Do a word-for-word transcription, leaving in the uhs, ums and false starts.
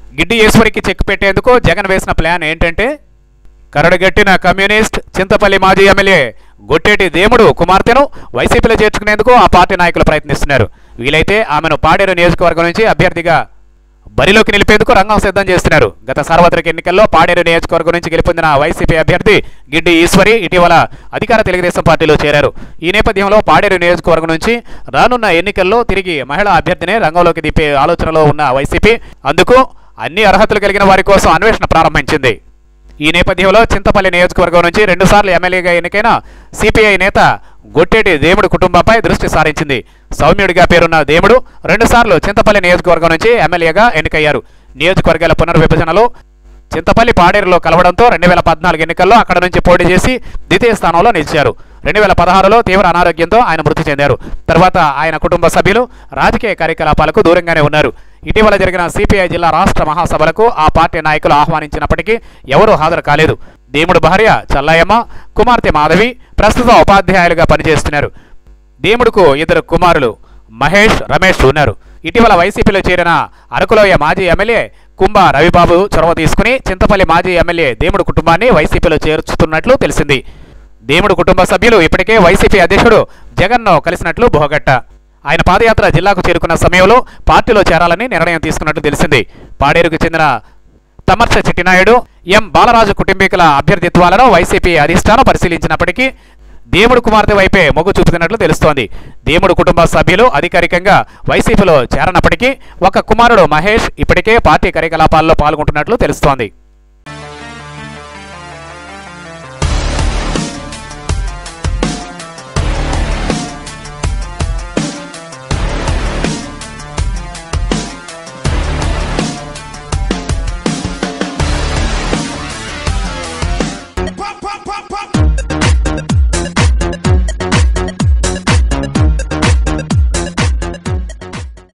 Giddi ఈశ్వరికి check పెట్టేందుకు జగన్ వేసిన plan ఏంటంటే, కరడుగట్టిన కమ్యూనిస్ట్ చింతపల్లి మాజీ ఎమ్మెల్యే గొట్టేటి దేముడు కుమార్తెను వైసీపీలో చేర్చుకునేందుకు ఆ పార్టీ నాయకులు ప్రయత్నిస్తున్నారు. వీలైతే ఆమెను పాడేరు నియోజకవర్గం నుంచి అభ్యర్థిగా బరిలోకి నిలిపేందుకు రంగం సిద్ధం చేస్తున్నారు. గత సార్వత్రిక ఎన్నికల్లో పాడేరు నియోజకవర్గం నుంచి గెలుపొందిన వైసీపీ అభ్యర్థి గిడ్డి ఈశ్వరి ఇటీవల అధికార తెలుగుదేశం పార్టీలో చేరారు. ఈ నేపథ్యంలో పాడేరు నియోజకవర్గం నుంచి రానున్న ఎన్నికల్లో తిరిగి మహిళా అభ్యర్థినే రంగంలోకి దింపే ఆలోచనలో ఉన్న వైసీపీ అందుకు అన్ని అర్హతలు కలిగిన వారి కోసం అన్వేషణ ప్రారంభించింది. ఈ నేపథ్యంలో చింతపల్లి నియోజకవర్గం నుంచి రెండుసార్లు ఎమ్మెల్యేగా ఎన్నికైన సిపిఐ నేత గొట్టేటి దేముడు కుటుంబంపై దృష్టి సారించింది. సౌమ్యుడిగా పేరున్న దేముడు రెండుసార్లు చింతపల్లి నియోజకవర్గం నుంచి ఎమ్మెల్యేగా ఎన్నికయ్యారు. నియోజకవర్గాల పునర్విభజనలో చింతపల్లి పాడేరులో కలవడంతో రెండు వేల పద్నాలుగు ఎన్నికల్లో అక్కడ నుంచి పోటీ చేసి ద్వితీయ స్థానంలో నిలిచారు. రెండు వేల పదహారులో తీవ్ర అనారోగ్యంతో ఆయన మృతి చెందారు. తర్వాత ఆయన కుటుంబ సభ్యులు రాజకీయ కార్యకలాపాలకు దూరంగానే ఉన్నారు. ఇటీవల జరిగిన సిపిఐ జిల్లా రాష్ట్ర మహాసభలకు ఆ పార్టీ నాయకులు ఆహ్వానించినప్పటికీ ఎవరూ హాజరు కాలేదు. దేముడు భార్య చల్లయ్యమ్మ, కుమార్తె మాధవి ప్రస్తుతం ఉపాధ్యాయులుగా పనిచేస్తున్నారు. దేముడుకు ఇద్దరు కుమారులు మహేష్, రమేష్ ఉన్నారు. ఇటీవల వైసీపీలో చేరిన అరకులోయ మాజీ ఎమ్మెల్యే కుంభ రవిబాబు చొరవ తీసుకుని చింతపల్లి మాజీ ఎమ్మెల్యే దేముడు కుటుంబాన్ని వైసీపీలో చేర్చుతున్నట్లు తెలిసింది. దేముడు కుటుంబ సభ్యులు ఇప్పటికే వైసీపీ అధ్యక్షుడు జగన్ను కలిసినట్లు బోగట్ట. ఆయన పాదయాత్ర జిల్లాకు చేరుకున్న సమయంలో పార్టీలో చేరాలని నిర్ణయం తీసుకున్నట్లు తెలిసింది. పాడేరుకు చెందిన తమర్చ చిట్టినాయుడు, ఎం బాలరాజు కుటుంబీకుల అభ్యర్థిత్వాలను వైసీపీ అధిష్టానం పరిశీలించినప్పటికీ దేముడు కుమార్తె వైపే మొగ్గు చూపుతున్నట్లు తెలుస్తోంది. దేముడు కుటుంబ సభ్యులు అధికారికంగా వైసీపీలో చేరనప్పటికీ ఒక కుమారుడు మహేష్ ఇప్పటికే పార్టీ కార్యకలాపాల్లో పాల్గొంటున్నట్లు తెలుస్తోంది.